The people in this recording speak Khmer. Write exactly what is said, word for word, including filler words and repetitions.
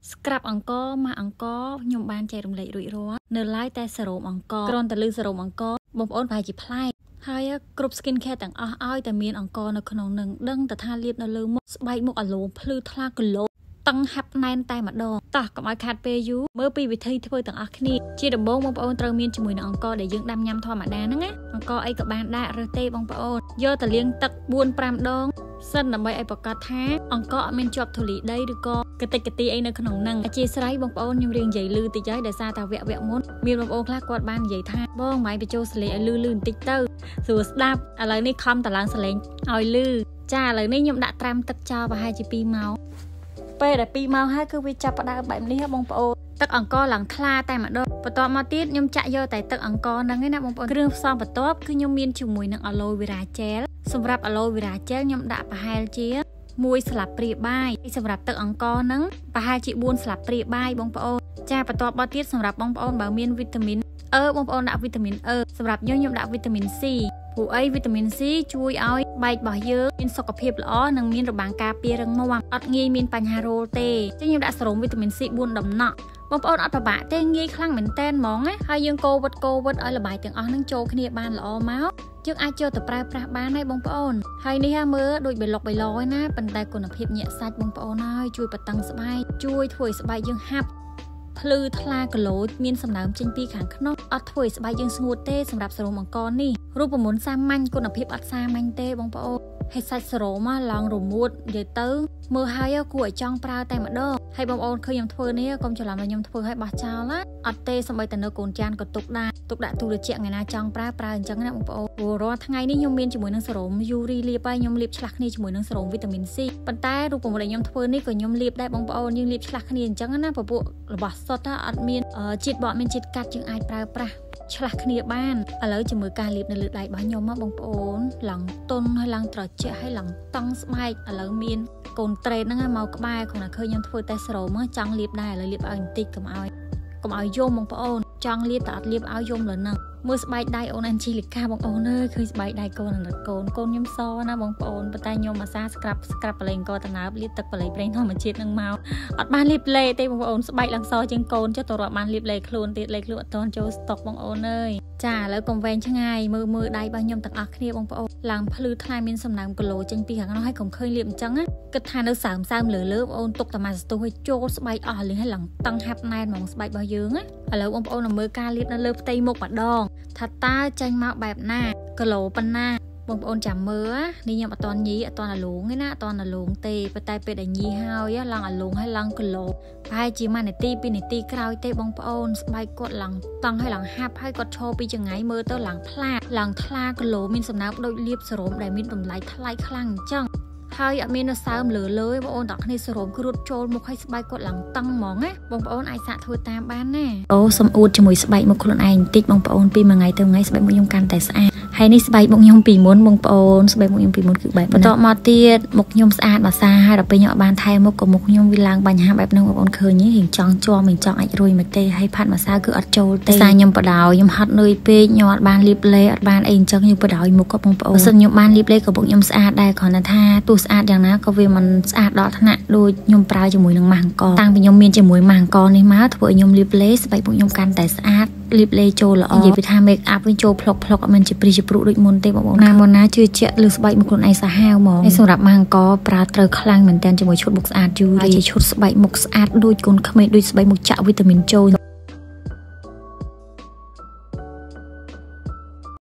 scrap អង្គមកអង្គខ្ញុំបានចែករំលែករួចរាល់នៅ live តែសរោមអង្គគ្រាន់តែលឺសរោមអង្គបងប្អូនប្រហែលជាប្លែកហើយគ្រប់ skin care ទាំងអស់ឲ្យតែមានអង្គនៅក្នុងនឹងដឹងតែថាលាបនៅលើមុខស្បែកមុខអាឡូភ្លឺថ្លាគីឡូតឹងហាប់ណែនតែម្ដងតោះកុំឲ្យខាត់ពេលយូរមើលពីវិធីធ្វើទាំងអស់គ្នាជាដំបូងបងប្អូនត្រូវមានជាមួយនឹងអង្គដែលយើងដាំញ៉ាំធម្មតាហ្នឹងណាអង្គអីក៏បានដាក់រើសទេបងប្អូនយកទៅលាងទឹក បួន ប្រាំ ដងសិនដើម្បីឲ្យប្រកាសថាអង្គអត់មានជាប់ធូលីដីឬក៏កតិកទីអីនៅក្នុងហ្នឹងអធិស្ឋានបងប្អូនខ្ញុំរៀងនិយាយលឺតិចហើយដោយសារតែវគ្គវគ្គមុនមានបងប្អូនខ្លះគាត់បាននិយាយថាបងមិនបញ្ចូលសលេងឲ្យលឺលឺបន្តិចទៅស្រួលស្ដាប់ឥឡូវនេះខំតឡើងសលេងឲ្យលឺចាឥឡូវនេះខ្ញុំដាក់ត្រាំទឹកចោលប្រហែលជា ពីរ ម៉ោងពេលដែល ពីរ ម៉ោងហើយគឺវាចាប់ផ្ដើមបែបនេះបងប្អូនទឹកអង្គឡើងថ្លាតែម្ដងបន្ទាប់មកទៀតខ្ញុំចាក់យកតែទឹកអង្គហ្នឹងឯណាបងប្អូនគ្រឿងផ្សំបន្ទាប់គឺខ្ញុំមានជាមួយនឹង aloe vera gel សម្រាប់ aloe vera gel ខ្ញុំដាក់ប្រហែលជា មួយ ស្លាបព្រាបាយសម្រាប់ទឹកអង្គហ្នឹងប្រហែលជា បួន ស្លាបព្រាបាយបងប្អូនចាបន្ទាប់មកទៀតសម្រាប់បងប្អូនបើមានវីតាមីនអឺបងប្អូនដាក់វីតាមីនអឺសម្រាប់ខ្ញុំខ្ញុំដាក់វីតាមីន C ព្រោះអីវីតាមីន C ជួយឲ្យបែករបស់យើងមានសុខភាពល្អនិងមានរបាំងការពាររឹងមាំអត់ងាយមានបញ្ហារោលទេអញ្ចឹងខ្ញុំដាក់សេរ៉ូមវីតាមីន C បួន ដំណក់បងប្អូនអត់ពិបាកទេងាយខ្លាំងមែនតែនហ្មងណាហើយយើងកូវិតកូវិតឲ្យល្បាយទាំងអស់ហ្នឹងចូលគ្នាបានល្អមកយើងអាចចូលទៅប្រើប្រាស់បានហើយបងប្អូនហើយនេះមើលដូចបេឡុកបេឡយណាប៉ុន្តែគុណភាពញាក់សាច់បងប្អូនហើយជួយបតឹងស្បែកជួយធ្វើឲ្យស្បែកយើងហាប់ភ្លឺថ្លាក្លូចមានសំណើមចេញពីខាងក្នុងអត់ធ្វើឲ្យស្បែកយើងស្ងួតទេសម្រាប់សេរ៉ូមអង្គនេះរូបមន្តសាមញ្ញគុណភាពអត់សាមញ្ញទេបងប្អូនហើយសាច់សេរ៉ូមឡងរមួតនិយាយទៅមើលហើយគួរឲ្យចង់ប្រើតែម្ដងហើយបងប្អូនឃើញខ្ញុំធ្វើនេះកុំច្រឡំថាខ្ញុំធ្វើឲ្យបោះចោលណាអត់ទេសូម្បីតែនៅកូនចានក៏ទុកដែរទុកដាក់ទូរជាថ្ងៃណាចង់ប្រើប្រើអញ្ចឹងណាបងប្អូនព្រោះរាល់ថ្ងៃនេះខ្ញុំមានជាមួយនឹងសេរ៉ូមយូរីលាបហើយខ្ញុំលាបឆ្លាស់គ្នាជាមួយនឹងសេរ៉ូមវីតាមីន C ប៉ុន្តែរូបមន្តដែលខ្ញុំធ្វើនេះក៏ខ្ញុំលាបដែរបងប្អូនយើងលាបឆ្លាស់គ្នាអញ្ចឹងណាពពួករបស់សុទ្ធអត់មានជាតិបកមានជាតិកាត់យើងអាចប្រើប្រាស់ឆ្លាស់គ្នាបានឥឡូវជាមួយការលាបនៅលើដៃរបស់ខ្ញុំមកបងប្អូនឡើងតុនហើយឡើងត្រជាក់ហើយឡើងតង់ស្បែកឥឡូវមានកូនត្រេតហ្នឹងមកក្បែរគ្រាន់តែឃើញខ្ញុំធ្វើតែសេរ៉ូមចង់លាបដែរឥឡូវលាបឲ្យបន្តិចកុំឲ្យកុំឲ្យយំបងប្អូនចង់លាបតែអត់លាបឲ្យយំលើហ្នឹងមើលស្បែកដៃអូនអានជីលីកាបងប្អូនអើយឃើញស្បែកដៃកូនអាណិតកូនកូនខ្ញុំសណាបងប្អូនប៉ុន្តែខ្ញុំអាសាស្ក្រាប់ស្ក្រាប់ប្រឡែងកតណើបលាបទឹកប្រឡែងប្រេងធម្មជាតិនឹងមកអត់បានលាបលេទេបងប្អូនស្បែកឡើងសជាងកូនចុះទៅរត់បានលាបលេខ្លួនទៀតលេខ្លួនអត់ទាន់ចូលស្តុកបងប្អូនអើយចាឥឡូវកុំវែងឆ្ងាយមើលមើលដៃរបស់ខ្ញុំទាំងអស់គ្នាបងប្អូនឡើងភ្លឺថ្លាមានសំណើមគីឡូចេញពីខាងនោះហើយកុំឃើញលាបអញ្ចឹងណាគិតថានៅសើមសើមលើលើបងប្អូនទុកតាម៉ាស្ទូឲ្យចូលស្បែកអស់លឿនហើយឡើងតឹងហាប់ណែនហ្មងស្បែករបស់យើងណាឥឡូវបងប្អូននឹងមើលការលាបនៅលើផ្ទៃមុខម្ដងថាតើចេញមកបែបណាគីឡូប៉ុណ្ណាបងប្អូនចាំមើលនេះខ្ញុំអត់តន់ញីអត់តន់អាលងទេណាអត់តន់អាលងទេប៉ុន្តែពេលដែលញីហើយឡើងអាលងហើយឡើងគីឡូប្រហែលជាមួយនាទីពីរនាទីក្រោយទេបងប្អូនស្បែកគាត់ឡើងតង់ហើយឡើងហាប់ហើយគាត់ឈរពីចង្អាយមើលទៅឡើងថ្លាឡើងថ្លាគីឡូមានសំណើមដូចលាបសេរ៉ូមដែលមានតម្លៃថ្លៃខ្លាំងអញ្ចឹងហើយអត់មាននៅសើមលើលើបងប្អូនតគ្នាសេរ៉ូមគ្រួតចូលមុខឲ្យស្បែកគាត់ឡើងតឹងហ្មងណាបងប្អូនអាចសាកធ្វើតាមបានណាអូសំអួតជាមួយស្បែកមុខខ្លួនឯងបន្តិចបងប្អូនពីមួយថ្ងៃទៅមួយថ្ងៃស្បែកមុខខ្ញុំកាន់តែស្អាតហើយនេះស្បែកមុខខ្ញុំពីមុនបងប្អូនស្បែកមុខខ្ញុំពីមុនគឺបែបបន្ទាប់មកទៀតមុខខ្ញុំស្អាតបាសាហើយដល់ពេលខ្ញុំអត់បានថែមុខក៏មុខខ្ញុំវាឡើងបញ្ហាបែបហ្នឹងបងប្អូនឃើញទេរៀងចង់ជាប់មិនចង់អាចរួយមកទេហើយផាត់ម្សៅគឺអត់ចូលទេសារខ្ញុំបដ ாய் ខ្ញុំហត់នឿយពេកខ្ញុំអត់បានលាបលេអត់បានអីអញ្ចឹងខ្ញុំបដ ாய் មុខក៏បងប្អូនបើសិនខ្ញុំបានលាបលេក៏មុខខ្ញុំស្អាតដែរគ្រាន់តែថាទោះស្អាតយ៉ាងណាក៏វាមិនស្អាតដល់ថ្នាក់ដូចខ្ញុំប្រើជាមួយនឹងម៉ាស់អង្គតាំងពីខ្ញុំមានជាមួយម៉ាស់អង្គនេះមកធ្វើឲ្យខ្ញុំលាបលេស្បែកមុខខ្ញុំកាន់តែស្អាតលាបលេចូលល្អនិយាយពីថា make up វិញចូលផ្លុកផ្លុកអត់មានជាព្រីជាព្រុដូចមុនទេបងប្អូនណាមុនណាជឿជាក់លើស្បែកមុខខ្លួនឯងសាហាវហ្មងហើយសម្រាប់ម៉ាស់អង្គប្រើត្រូវខ្លាំងមែនតើជាមួយឈុតមុខស្អាតយូរហើយជាឈុតស្បែកមុខស្អាតដូចកូនក្មេងដូចស្បែកមុខចាក់វីតាមីនចូល